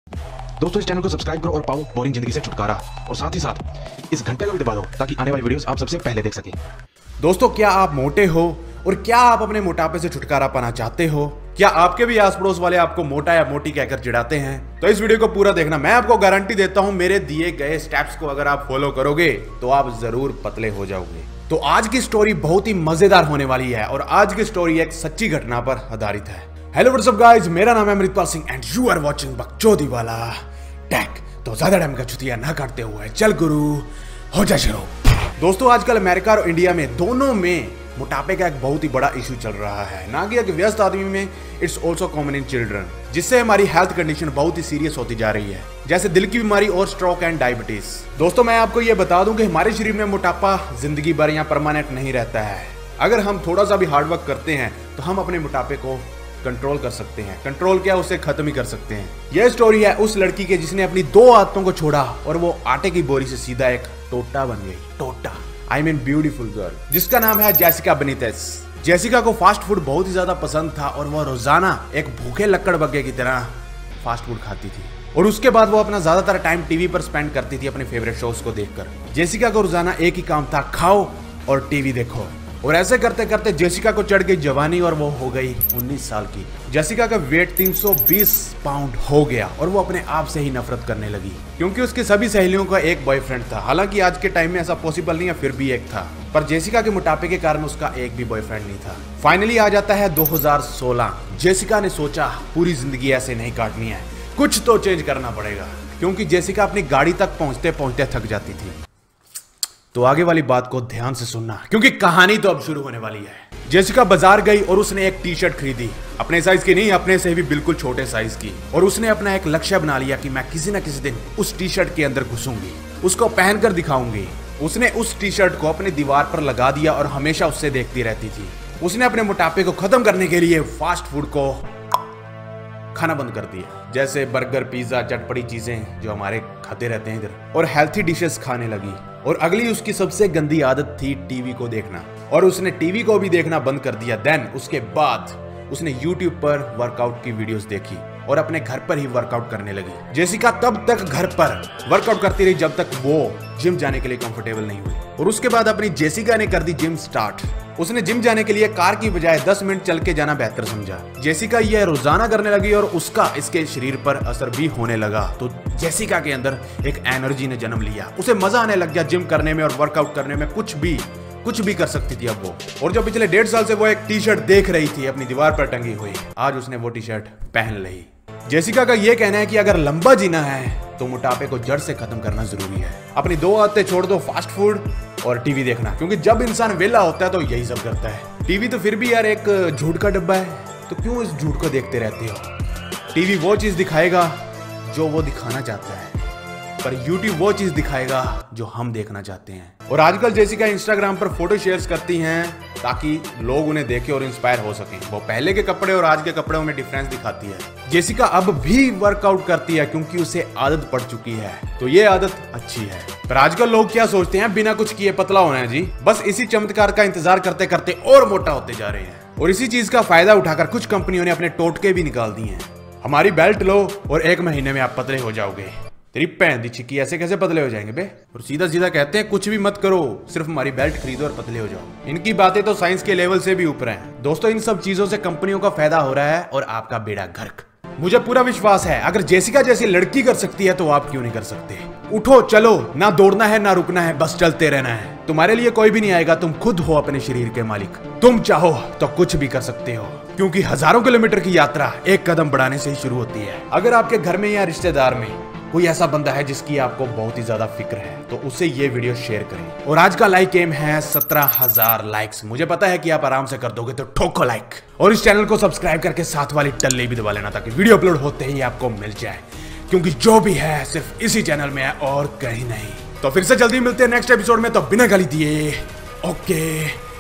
दोस्तों इस चैनल को सब्सक्राइब करो और पाओ बोरिंग जिंदगी से छुटकारा, और साथ ही साथ इस घंटे को भी दबा दो ताकि आने वाली वीडियोस आप सबसे पहले देख सकें। दोस्तों, क्या आप मोटे हो और क्या आप अपने मोटापे से छुटकारा पाना चाहते हो? क्या आपके भी आस पड़ोस वाले आपको मोटा या मोटी कहकर चिढ़ाते हैं? तो इस वीडियो को पूरा देखना। मैं आपको गारंटी देता हूं, मेरे दिए गए स्टेप्स को अगर आप फॉलो करोगे तो आप जरूर पतले हो जाओगे। तो आज की स्टोरी बहुत ही मजेदार होने वाली है और आज की स्टोरी एक सच्ची घटना पर आधारित है। हेलो व्हाट्सअप गाइस, मेरा नाम है Amritpal Singh and you are watching बकचोदी वाला टेक। तो ज्यादा टाइम का छुट्टियां ना काटते हुए चल गुरु हो जा शुरू। दोस्तों, आजकल अमेरिका और इंडिया में दोनों में मोटापे का एक बहुत ही बड़ा इशू चल रहा है। ना कि एक व्यस्त आदमी में, it's also common in children, जिससे हमारी हेल्थ कंडीशन बहुत ही सीरियस होती जा रही है, जैसे दिल की बीमारी और स्ट्रोक एंड डायबिटीज। दोस्तों, मैं आपको ये बता दूं कि हमारे शरीर में मोटापा जिंदगी भर या परमानेंट नहीं रहता है। अगर हम थोड़ा सा भी हार्डवर्क करते हैं तो हम अपने मोटापे को कंट्रोल कर सकते हैं। कंट्रोल क्या, उसे खत्म ही कर सकते हैं। यह स्टोरी है उस लड़की के जिसने अपनी 2 आदतों को छोड़ा और वो आटे की बोरी से सीधा एक टोटा बन गई। टोटा, आई मीन ब्यूटीफुल गर्ल, जिसका नाम है जेसिका बेनितेस। जेसिका को फास्ट फूड बहुत ही ज्यादा पसंद था और वो रोजाना एक भूखे लक्कड़ बग्गे की तरह फास्ट फूड खाती थी। और उसके बाद वो अपना ज्यादातर टाइम टीवी पर स्पेंड करती थी अपने फेवरेट शोज को देखकर। जेसिका को रोजाना एक ही काम था, खाओ और टीवी देखो। और ऐसे करते करते जेसिका को चढ़ गई जवानी और वो हो गई 19 साल की। जेसिका का वेट 320 पाउंड हो गया और वो अपने आप से ही नफरत करने लगी, क्योंकि उसकी सभी सहेलियों का एक बॉयफ्रेंड था। हालांकि आज के टाइम में ऐसा पॉसिबल नहीं है, फिर भी एक था, पर जेसिका के मोटापे के कारण उसका एक भी बॉयफ्रेंड नहीं था। फाइनली आ जाता है 2016। जेसिका ने सोचा पूरी जिंदगी ऐसे नहीं काटनी है, कुछ तो चेंज करना पड़ेगा, क्योंकि जेसिका अपनी गाड़ी तक पहुंचते पहुंचते थक जाती थी। तो आगे वाली बात को ध्यान से सुनना, क्योंकि कहानी तो अब शुरू होने वाली है। जेसिका बाजार गई और उसने एक टी शर्ट खरीदी, अपने साइज की नहीं, अपने से भी बिल्कुल छोटे साइज की। और उसने अपना एक लक्ष्य बना लिया कि मैं किसी न किसी दिन उस टी शर्ट के अंदर घुसूंगी, उसको पहनकर दिखाऊंगी। उसने उस टी शर्ट को अपनी दीवार पर लगा दिया और हमेशा उससे देखती रहती थी। उसने अपने मोटापे को खत्म करने के लिए फास्ट फूड को खाना बंद कर दिया, जैसे बर्गर, पिज्जा, चटपटी चीजें जो हमारे खाते रहते हैं इधर, और हेल्थी डिशेस खाने लगी। और अगली उसकी सबसे गंदी आदत थी टीवी को देखना, और उसने टीवी को भी देखना बंद कर दिया। देन उसके बाद उसने यूट्यूब पर वर्कआउट की वीडियोस देखी और अपने घर पर ही वर्कआउट करने लगी। जेसिका तब तक घर पर वर्कआउट करती रही जब तक वो जिम जाने के लिए कंफर्टेबल नहीं हुई। और उसके बाद अपनी जेसिका ने कर दी जिम स्टार्ट। उसने जिम जाने के लिए कार की बजाय 10 मिनट चल के जाना बेहतर समझा। जेसिका यह रोजाना करने लगी और उसका इसके शरीर पर असर भी होने लगा। तो जेसिका के अंदर एक एनर्जी ने जन्म लिया, उसे मजा आने लग गया जिम करने में और वर्कआउट करने में। कुछ भी कर सकती थी अब वो। और जो पिछले 1.5 साल से वो एक टी शर्ट देख रही थी अपनी दीवार पर टंगी हुई, आज उसने वो टी शर्ट पहन ली। जेसिका का ये कहना है कि अगर लंबा जीना है तो मोटापे को जड़ से खत्म करना जरूरी है। अपनी 2 आदतें छोड़ दो, फास्ट फूड और टीवी देखना, क्योंकि जब इंसान वेला होता है तो यही सब करता है। टीवी तो फिर भी यार एक झूठ का डब्बा है, तो क्यों इस झूठ को देखते रहते हो? टीवी वो चीज दिखाएगा जो वो दिखाना चाहता है, पर यूट्यूब वो चीज दिखाएगा जो हम देखना चाहते हैं। और आजकल जेसिका इंस्टाग्राम पर फोटो शेयर्स करती हैं ताकि लोग उन्हें देखें और इंस्पायर हो सकें। वो पहले के कपड़े और आज के कपड़ों में डिफरेंस दिखाती है। जेसिका अब भी वर्कआउट करती है क्योंकि उसे आदत पड़ चुकी है, तो ये आदत अच्छी है। पर आजकल लोग क्या सोचते हैं, बिना कुछ किए पतला होना है जी। बस इसी चमत्कार का इंतजार करते करते और मोटा होते जा रहे हैं। और इसी चीज का फायदा उठाकर कुछ कंपनियों ने अपने टोटके भी निकाल दिए हैं। हमारी बेल्ट लो और 1 महीने में आप पतले हो जाओगे। तेरी पैन दी छिक्की, ऐसे कैसे पतले हो जाएंगे बे? और सीधा सीधा कहते हैं कुछ भी मत करो, सिर्फ हमारी बेल्ट खरीदो और पतले हो जाओ। इनकी बातें तो साइंस के लेवल से भी ऊपर हैं। दोस्तों, इन सब चीजों से कंपनियों का फायदा हो रहा है और आपका बेड़ा गर्क। मुझे पूरा विश्वास है अगर जेसिका जैसी लड़की कर सकती है तो आप क्यों नहीं कर सकते? उठो, चलो, ना दौड़ना है ना रुकना है, बस चलते रहना है। तुम्हारे लिए कोई भी नहीं आएगा, तुम खुद हो अपने शरीर के मालिक। तुम चाहो तो कुछ भी कर सकते हो, क्योंकि हजारों किलोमीटर की यात्रा एक कदम बढ़ाने से ही शुरू होती है। अगर आपके घर में या रिश्तेदार में कोई ऐसा बंदा है जिसकी आपको बहुत ही ज्यादा फिक्र है, तो उससे ये वीडियो शेयर करें। और आज का लाइक एम है 17,000 लाइक्स। मुझे पता है कि आप आराम से कर दोगे, तो ठोको लाइक। और इस चैनल को सब्सक्राइब करके साथ वाली टल्ले भी दबा लेना ताकि वीडियो अपलोड होते ही आपको मिल जाए, क्योंकि जो भी है सिर्फ इसी चैनल में है और कहीं नहीं। तो फिर से जल्दी मिलते हैं नेक्स्ट एपिसोड में, तो बिना गाली दिए ओके।